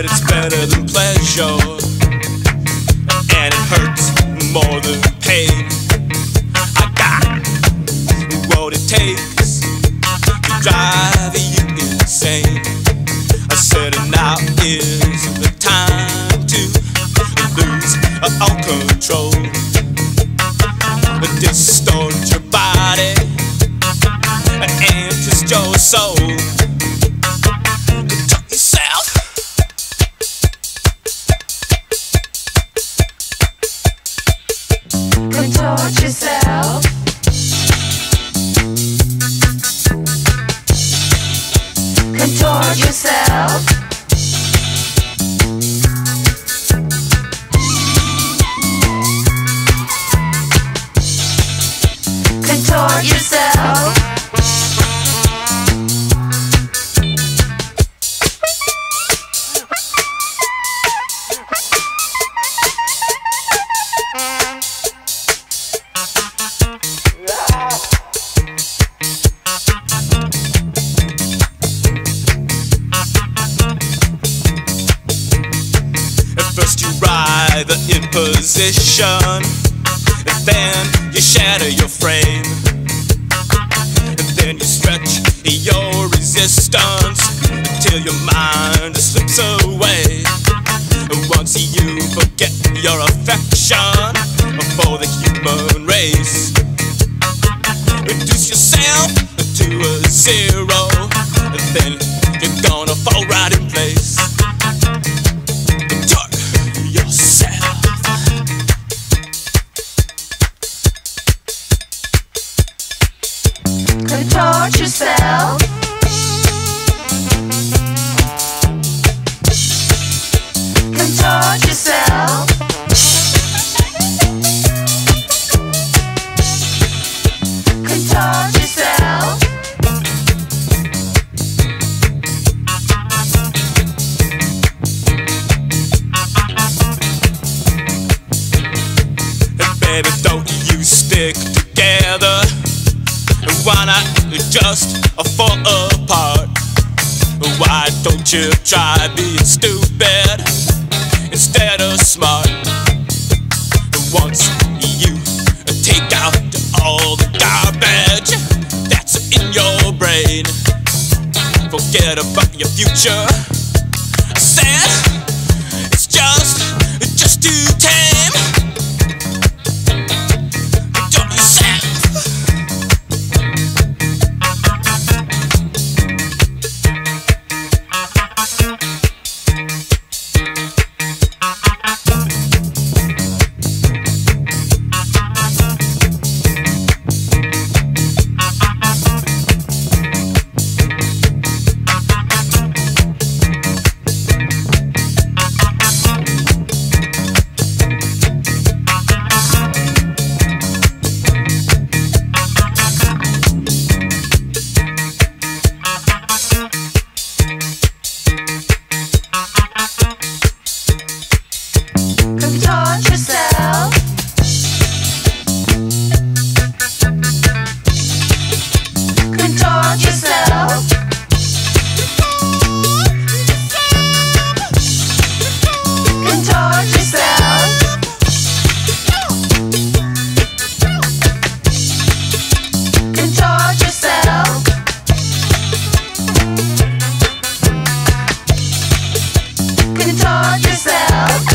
but it's better than pleasure, and it hurts more than pain. I got what it takes to drive you insane. I said now is the time to lose all control, distort your body and twist your soul. Contort yourself. Contort yourself. Contort yourself. Contort yourself. At first you ride the imposition, and then you shatter your frame, and then you stretch your resistance until your mind slips away. And once you forget your affection for the human race, reduce yourself to a zero, and then you're gonna fall right in place. Contort yourself. Contort yourself. Contort yourself. Contort yourself. And baby, don't you stick together? Why not just fall apart? Why don't you try being stupid instead of smart? Once you take out all the garbage that's in your brain, forget about your future. I said it's just too tame. Contort yourself. Contort yourself. Contort yourself. Contort yourself. Contort yourself. Contort yourself.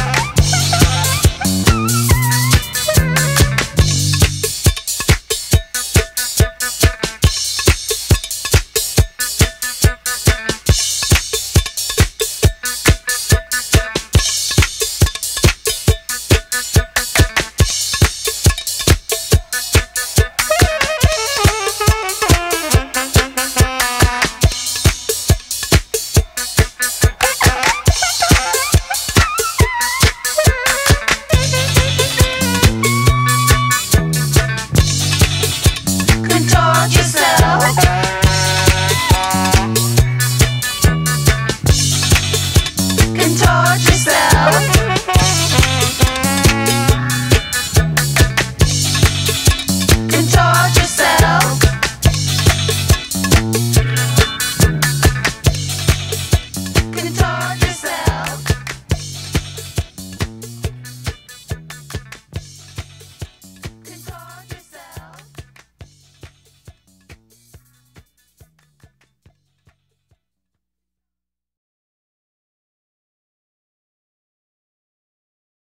Contort yourself. Contort